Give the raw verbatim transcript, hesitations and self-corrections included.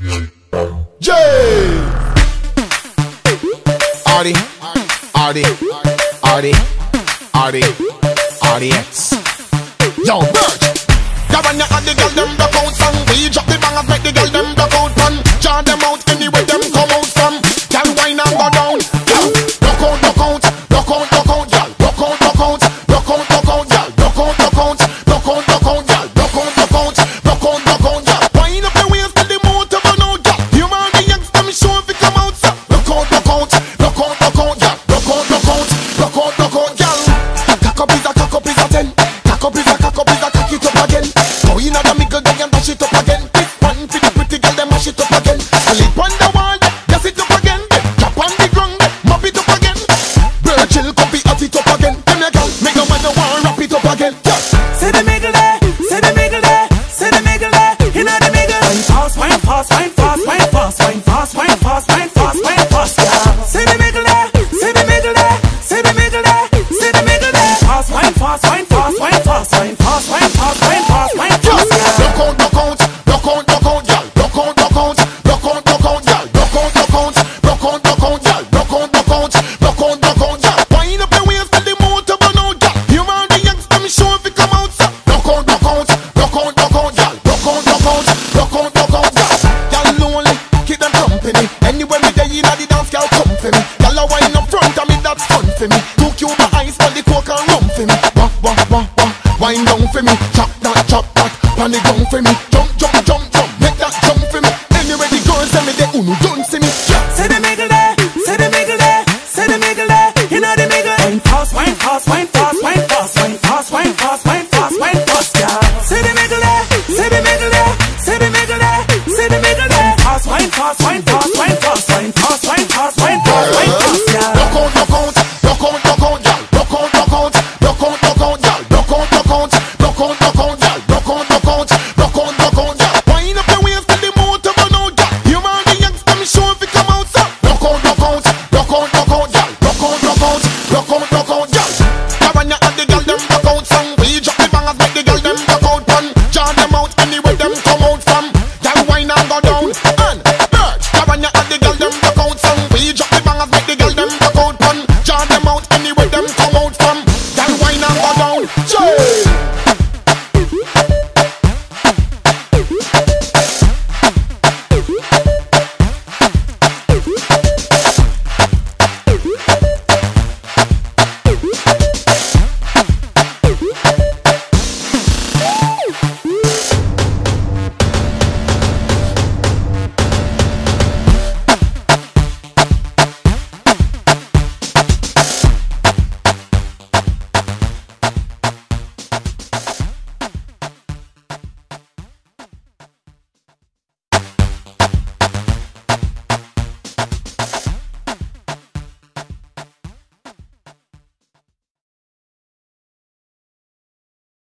J R D R D R D R D R D X. Yo, Birch. Yeah, when you add the girl them broke out song, we drop the bangers make the girl them broke out fun. Jar them out anywhere them come out from. Girl wine and go down. Broke out, broke out, broke out, broke out, girl. Broke out, broke out, broke out, broke out, girl. Broke out, broke out, broke out, broke out, girl. Broke out, broke out, broke out, broke out, girl. Wind up your waist till the motor run out, girl. You want the youngsters them show if it come out, so. Broke out, broke out, broke out, broke out, girl. Broke out, broke out, broke out, broke out, girl. Cock up is a cock up is a ten. Cock up is a cock up is a cock it up again. Go in at the middle, then you dash it up again. Pick one for the pretty girl, then mash it up again.